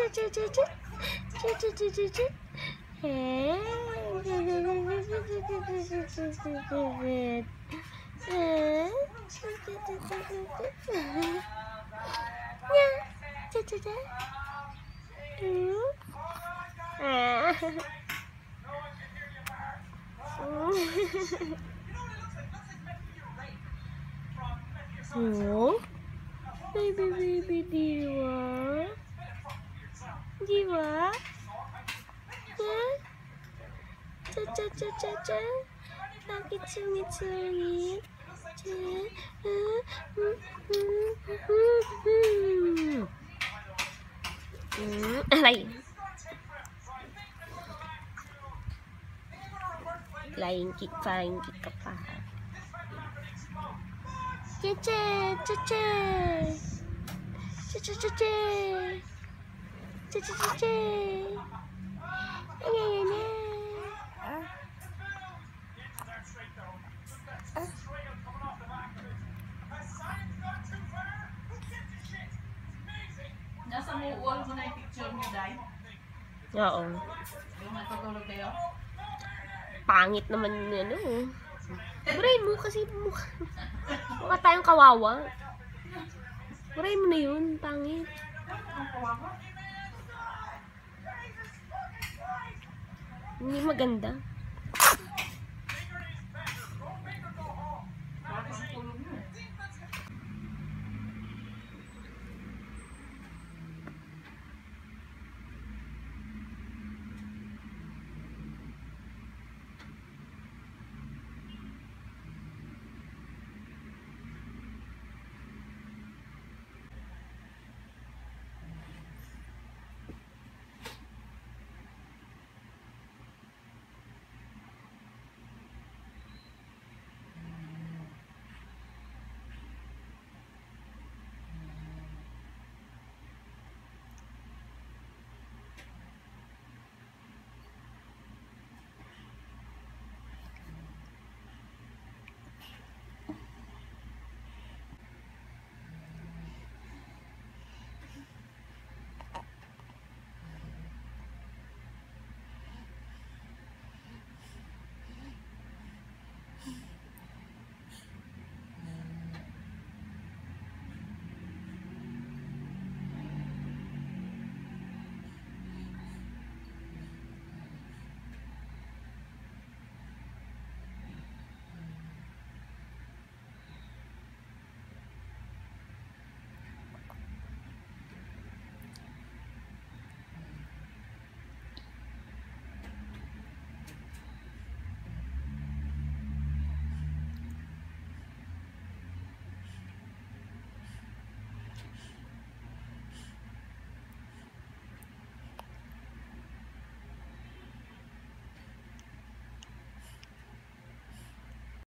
Oh, baby Diwa. Diwa? Yeah? Cha. Bakit sungit-sungit? Aray. Flying kick ka pa. Nasa wall mo na yung picture niyo, Day? Oo. Yung matutulog kayo? Pangit naman yun, ano. Burahin mo kasi mukha tayong kawawa. Burahin mo na yun, pangit. Hindi maganda.